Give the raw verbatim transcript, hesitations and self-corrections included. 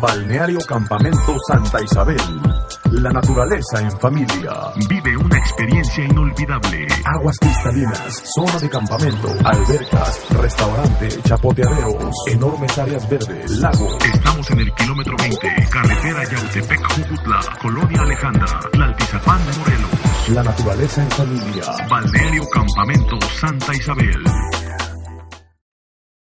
Balneario Campamento Santa Isabel. La naturaleza en familia. Vive una experiencia inolvidable. Aguas cristalinas, zona de campamento, albercas, restaurante, chapoteaderos, enormes áreas verdes, lago. Estamos en el kilómetro veinte, carretera Yautepec-Jujutla, Colonia Alejandra, Tlaltizapán, Morelos. La naturaleza en familia. Balneario Campamento Santa Isabel.